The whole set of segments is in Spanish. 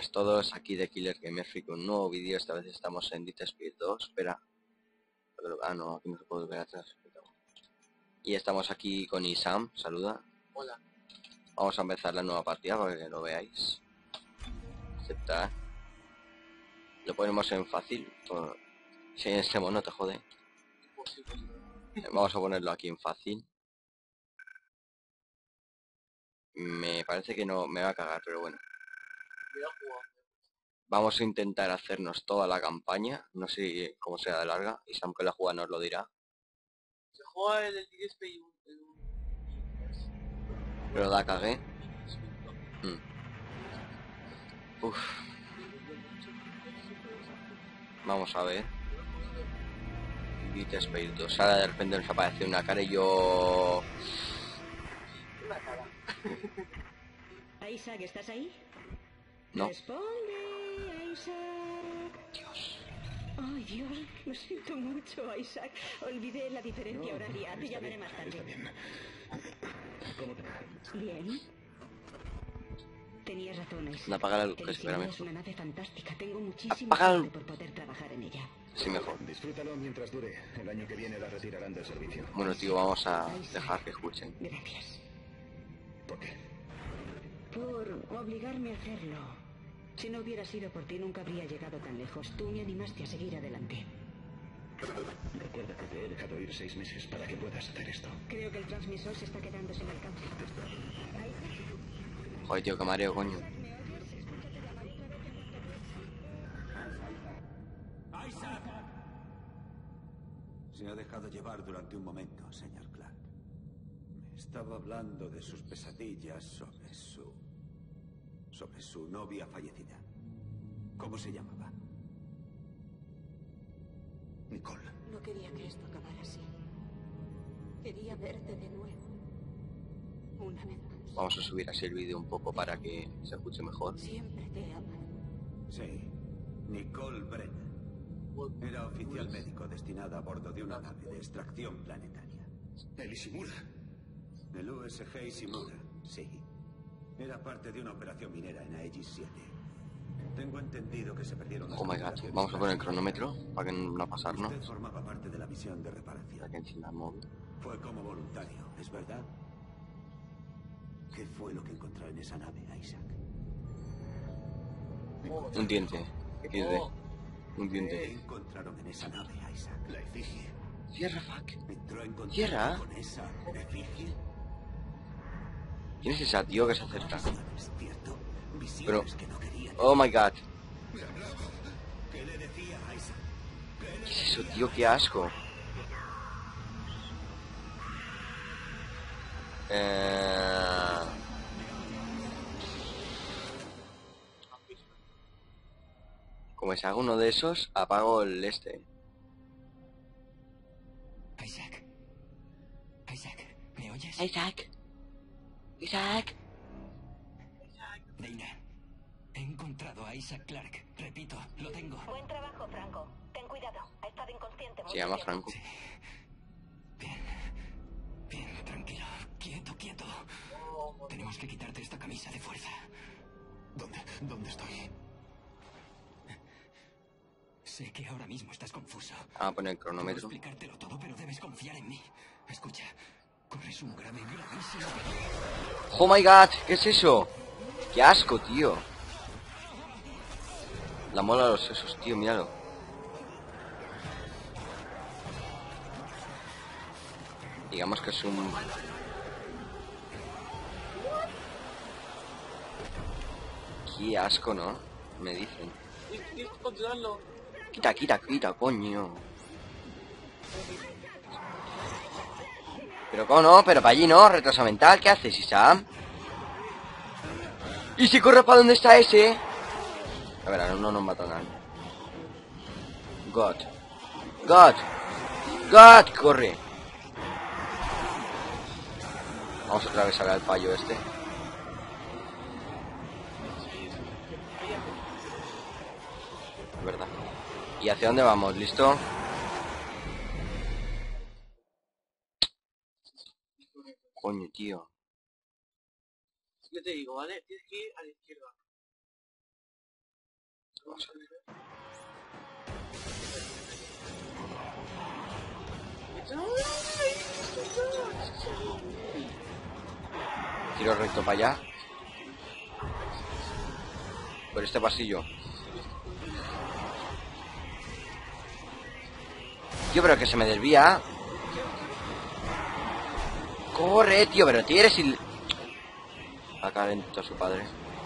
buenas a todos, aquí de Killer Gamer Freak con un nuevo vídeo. Esta vez estamos en Dead Space 2. Espera. Ah, no, aquí no se puede ver atrás. Y estamos aquí con Isam, saluda. Hola. Vamos a empezar la nueva partida para que lo veáis. Aceptar. Lo ponemos en fácil. Si en este mono te jode. Vamos a ponerlo aquí en fácil. Me parece que no me va a cagar, pero bueno. Vamos a intentar hacernos toda la campaña. No sé cómo sea de larga. Isam, que la juega, nos lo dirá. Se juega el Dead Space en un... Pero la cagué. Uf. Vamos a ver. Dead Space 2. Ahora de repente nos aparece una cara y yo... Una cara. Isaac, ¿estás ahí? No. Responde, Isaac. Dios. Ay, Dios, lo siento mucho, Isaac. Olvidé la diferencia horaria. Te llamaré más tarde. Está bien. ¿Cómo te va? Bien. Tenías razón, Isaac. No, apaga la luz, que El espérame. es una nave fantástica. Tengo muchísimo Apaga la suerte por poder trabajar en ella. Sí, mejor. Disfrútalo mientras dure. El año que viene la retirarán del servicio. Bueno, tío, vamos a dejar que escuchen. Gracias. ¿Por qué? Por obligarme a hacerlo. Si no hubiera sido por ti, nunca habría llegado tan lejos. Tú me animaste a seguir adelante. Recuerda que te he dejado ir 6 meses para que puedas hacer esto. Creo que el transmisor se está quedando sin alcance. Joder, tío, que mareo, coño. ¡Isaac! Se ha dejado llevar durante un momento, señor Clark. Me estaba hablando de sus pesadillas sobre su novia fallecida. ¿Cómo se llamaba? Nicole. No quería que esto acabara así. Quería verte de nuevo. Una vez más. Vamos a subir así el vídeo un poco para que se escuche mejor. Siempre te he amado. Sí, Nicole Brennan. Era oficial médico destinada a bordo de una nave de extracción planetaria. El Ishimura. El USG Ishimura, sí. Era parte de una operación minera en Aegis 7. Tengo entendido que se perdieron las Oh my god, comunicaciones. vamos a poner el cronómetro para que no pasarnos. Usted formaba parte de la misión de Para reparación. que encienda el móvil. Fue como voluntario, ¿es verdad? ¿Qué fue lo que encontró en esa nave, Isaac? Un diente. XD. Un ¿Qué diente. encontraron en esa nave, Isaac? La efigie. Cierra, fuck. ¿Entró en contacto Cierra. con esa efigie? ¿Quién es esa, tío, que se acerca? Visiones, ¿cierto? Pero... Visiones que no querían. Oh my god. ¿Qué le decía a Isaac? ¿Qué es eso, tío? Qué asco. Como se haga uno de esos, apago el este. Isaac. Isaac, ¿me oyes? Isaac. Isaac. Dana, he encontrado a Isaac Clark. Repito, lo tengo. Buen trabajo, Franco. Ten cuidado. Ha estado inconsciente mucho Se llama tiempo. Franco. Sí. Bien. Bien, tranquilo. Quieto, quieto. Tenemos que quitarte esta camisa de fuerza. ¿Dónde estoy? Sé que ahora mismo estás confuso. Vamos a poner el Puedo cronómetro. explicártelo todo, pero debes confiar en mí. Escucha, corres un gravísimo... Oh my god, ¿qué es eso? Qué asco, tío. La mola de los sesos, tío, míralo. Digamos que es un... Qué asco, ¿no? Me dicen. Tienes que controlarlo. Quita, quita, quita, coño. Pero cómo no, pero para allí no, retraso mental, ¿qué haces, Isam? ¿Y si corre para dónde está ese? A ver, no nos mata a nadie. God. God. God, corre. Vamos a atravesar al payo este. Es verdad. ¿Y hacia dónde vamos? ¿Listo? Coño, tío. Yo te digo, ¿vale? Tienes que ir a la izquierda. Vamos a ver. Tiro recto para allá. Por este pasillo. Tío, pero que se me desvía. Corre, tío, pero tienes y... Acá lento a su padre.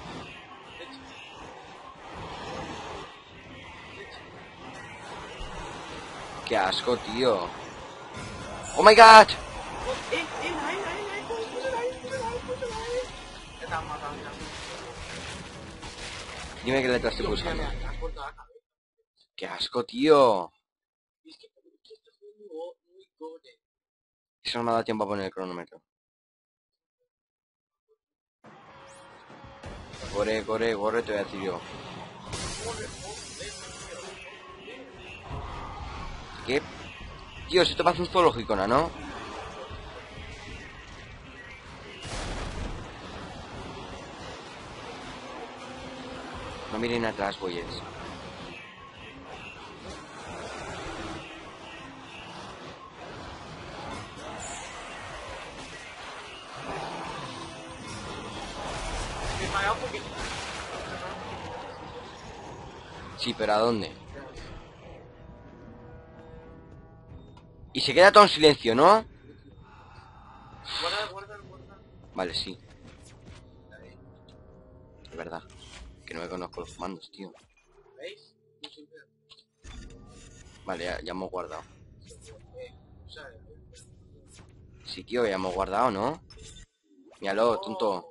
Qué asco, tío. Oh my god. Dime qué letra estoy buscando. Qué asco, tío. Eso no me ha dado tiempo a poner el cronómetro. Corre, corre, corre, te voy a decir yo. ¿Qué? Tío, esto parece un zoológico, ¿no? No miren atrás, boyes. Sí, pero ¿a dónde? Y se queda todo en silencio, ¿no? Vale, sí. Es verdad. Que no me conozco los comandos, tío. Vale, ya hemos guardado. Sí, tío, ya hemos guardado, ¿no? Míralo, tonto.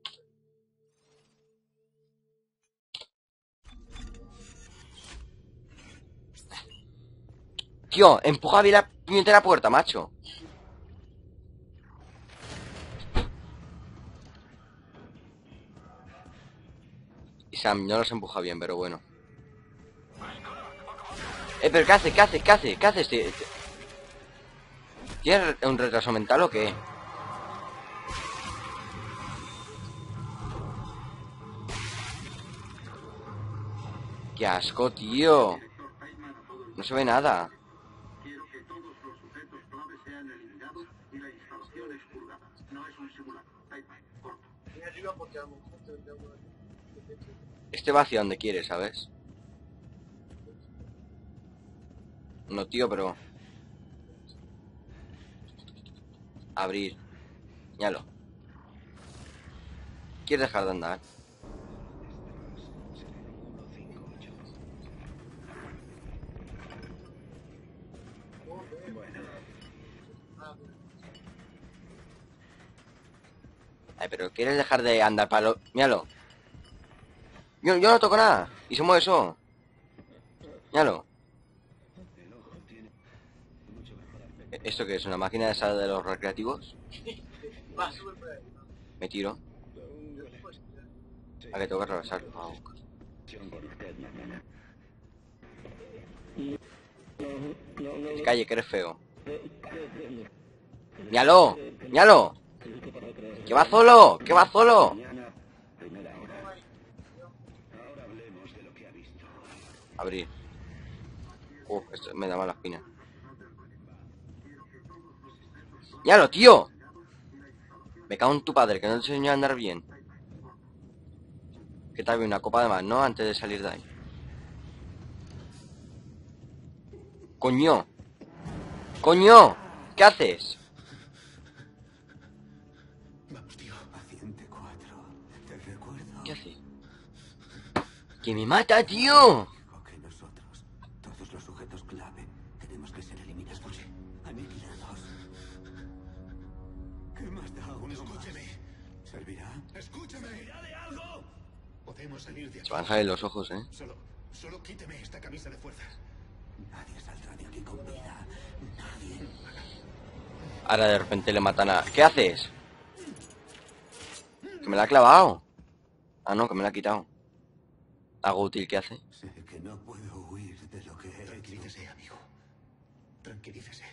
Tío, empuja bien la puñetera puerta, macho. Y Sam no los empuja bien, pero bueno. Pero ¿qué hace? ¿Qué hace? ¿Qué hace? ¿Qué hace este? ¿Tienes un retraso mental o qué? ¡Qué asco, tío! No se ve nada. Quiero que todos los sujetos clave sean eliminados y la instalación expurgada. No es un simulacro. Corto. Este va hacia donde quiere, ¿sabes? No, tío, pero... Abrir. Míralo. ¿Quieres dejar de andar? Ay, pero ¿quieres dejar de andar para lo...? Míralo. Yo no toco nada. Y se mueve eso. Míralo. ¿Esto qué es? ¿Una máquina de esa de los recreativos? Me tiro. ¿A que tengo que atravesar? Oh. Calle, que eres feo. ¡Míralo! ¡Míralo! ¡Que va solo! ¡Que va solo! Abrir. Esto me da mala espina. ¡Míralo, tío! Me cago en tu padre, que no te enseñó a andar bien. Que tal vez una copa de más, ¿no? Antes de salir de ahí. ¡Coño! ¡Coño! ¿Qué haces? Vamos, tío. Paciente 4. Te recuerdo. ¿Qué hace? ¡Que me mata, tío! Dijo que nosotros, todos los sujetos clave, tenemos que ser eliminados. Aniquilados. ¿Qué más da uno? Escúcheme. ¿Servirá? Escúcheme. ¿Servirá de algo? Podemos salir de aquí. Se van a salir los ojos, ¿eh? Solo quíteme esta camisa de fuerzas. Nadie saldrá de aquí con vida. Nadie. Ahora de repente le matan a... ¿Qué haces? Que me la ha clavado. Ah, no, que me la ha quitado. Algo útil que hace. Sé que no puedo huir de lo que he hecho. Tranquilícese, amigo. Tranquilícese.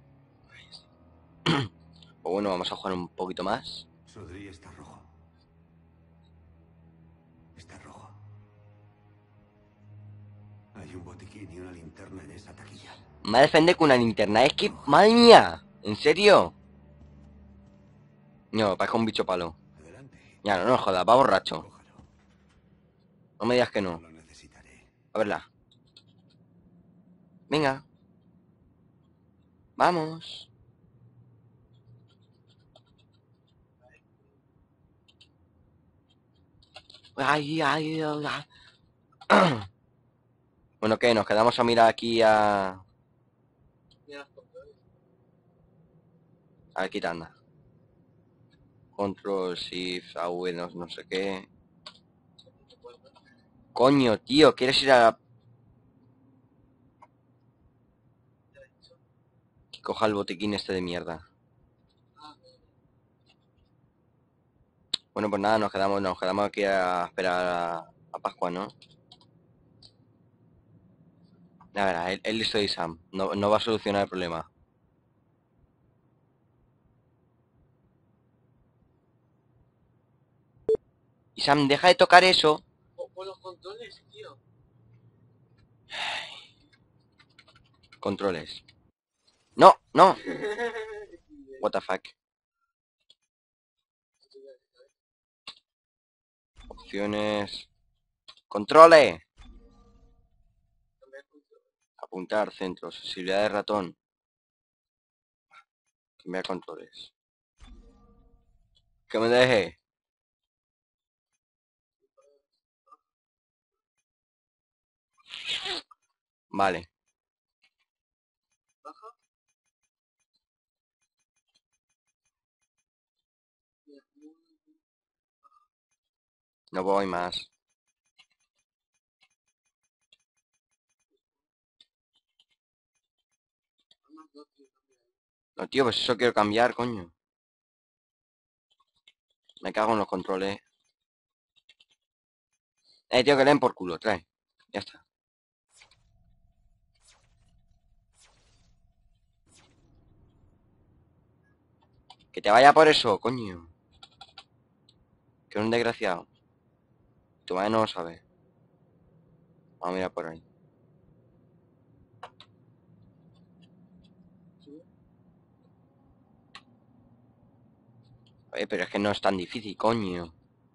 Pues bueno, vamos a jugar un poquito más. Sodri está rojo. Está rojo. Hay un botiquín y una linterna en esa taquilla. Me va a defender con una linterna. Es que, madre mía. ¿En serio? No, parece un bicho palo. Adelante. Ya, no jodas, va borracho. Cójalo. No me digas que no. Lo necesitaré. A verla. Venga. Vamos. Ay, ay, ay, ay. Bueno, ¿qué? Nos quedamos a mirar aquí a... Mira los controles. A ver, quita, anda. Control, Shift, AV, no sé qué. Coño, tío, ¿quieres ir a...? Que coja el botiquín este de mierda. Bueno, pues nada, nos quedamos aquí a esperar a Pascua, ¿no? La verdad, él listo y Sam. No va a solucionar el problema. Y Sam, deja de tocar eso. Pon los controles, tío. Controles. No, no. What the fuck. Opciones. Controles. Apuntar, centro, sensibilidad de ratón. Cambiar controles. Que me deje. Vale. No voy más. No, tío, pues eso quiero cambiar, coño. Me cago en los controles. Tío, que leen por culo, trae. Ya está. Que te vaya por eso, coño. Que es un desgraciado. Tu madre no lo sabe. Vamos a mirar por ahí. Oye, pero es que no es tan difícil, coño.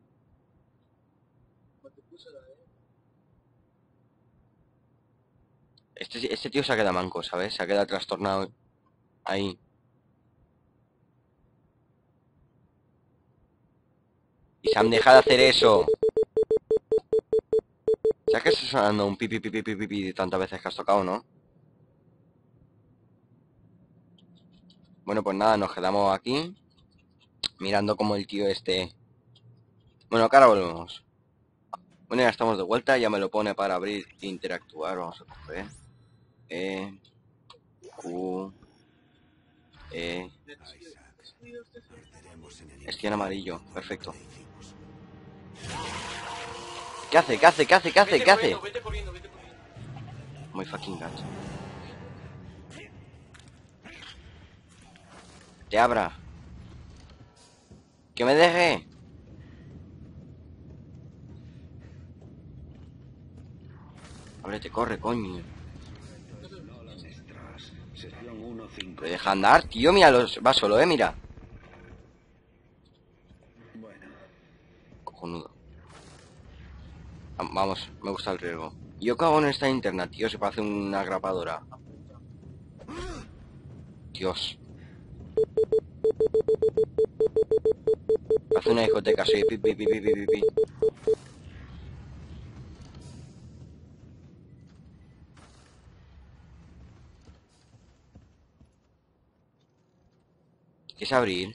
Este tío se ha quedado manco, ¿sabes? Se ha quedado trastornado ahí. Y Sam, deja de hacer eso. ¿Sabes que está sonando un pipi pipi pipi pipi tantas veces que has tocado, no? Bueno, pues nada, nos quedamos aquí mirando como el tío este... Bueno, que ahora volvemos. Bueno, ya estamos de vuelta, ya me lo pone para abrir e interactuar. Vamos a coger Q Estoy en amarillo, perfecto. ¿Qué hace? ¿Qué hace? ¿Qué hace? ¿Qué hace? ¿Qué hace? Vete corriendo, vete corriendo. Muy fucking gato. Te abra. Que me deje. Ábrete, corre, coño. Pero deja andar, tío, mira, va solo, mira. Bueno. Cojonudo. Vamos, me gusta el riesgo. Yo cago en esta internet, tío, se parece una grapadora. Dios. Hace una discoteca, soy pi pi pi pi pi pi. ¿Qué es abrir?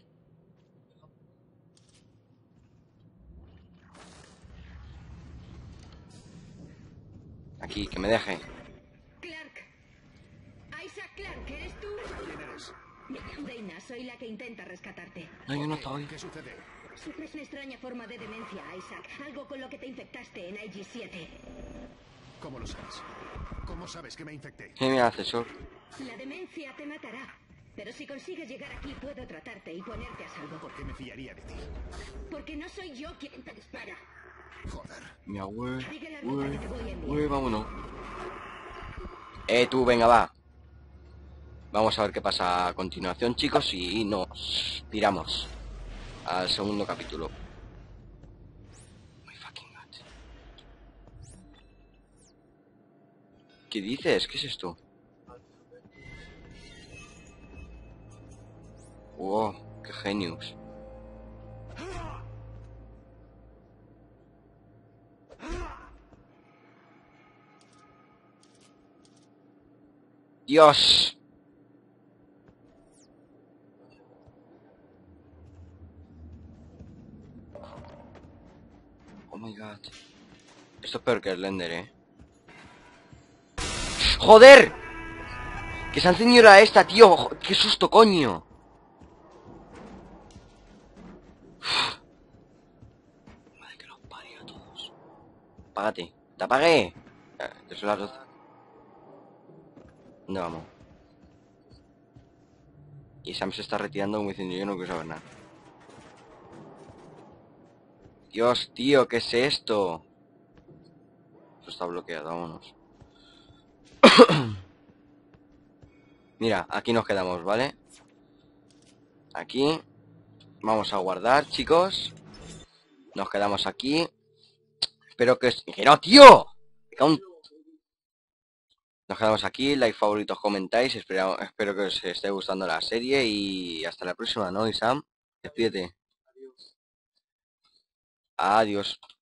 Aquí, que me deje. Clark. Isaac Clark, ¿eres tú? ¿Quién eres? Me llamo Dana, soy la que intenta rescatarte. No, yo no estoy. ¿Qué sucede? Sufres una extraña forma de demencia, Isaac. Algo con lo que te infectaste en IG-7. ¿Cómo lo sabes? ¿Cómo sabes que me infecté? Sí, mira, asesor. La demencia te matará. Pero si consigues llegar aquí, puedo tratarte y ponerte a salvo. ¿Por qué me fiaría de ti? Porque no soy yo quien te dispara. Joder. Mi abuelo. Sigue la ruta que te voy a enviar. Vámonos. Tú, venga, va. Vamos a ver qué pasa a continuación, chicos, y nos tiramos al segundo capítulo. My fucking God. ¿Qué dices? ¿Qué es esto? Wow, qué genius. Dios. Oh my God. Esto es peor que el Slender, ¡Joder! Que se ha encendido la esta, tío. ¡Qué susto, coño! Madre que los parió a todos. Apágate. ¡Te apagué! Ya son las 12. ¿Dónde vamos? Y Sam se está retirando como diciendo yo no quiero saber nada. Dios, tío, ¿qué es esto? Esto está bloqueado, vámonos. Mira, aquí nos quedamos, ¿vale? Aquí. Vamos a guardar, chicos. Nos quedamos aquí. Espero que... ¡Que no, tío! Nos quedamos aquí. Like, favoritos, comentáis. Espero que os esté gustando la serie. Y hasta la próxima, ¿no, Isam? Despídete. Adiós. Adiós.